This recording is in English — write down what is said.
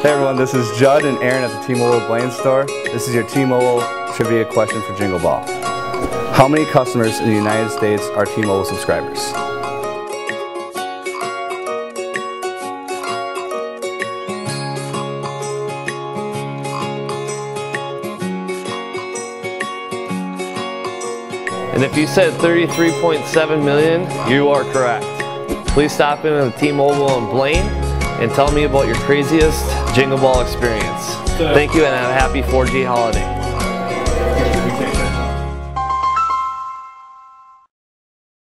Hey everyone, this is Judd and Aaron at the T-Mobile Blaine store. This is your T-Mobile trivia question for Jingle Ball. How many customers in the United States are T-Mobile subscribers? And if you said 33.7 million, you are correct. Please stop in at T-Mobile in Blaine and tell me about your craziest Jingle Ball experience. Thank you and have a happy 4G holiday.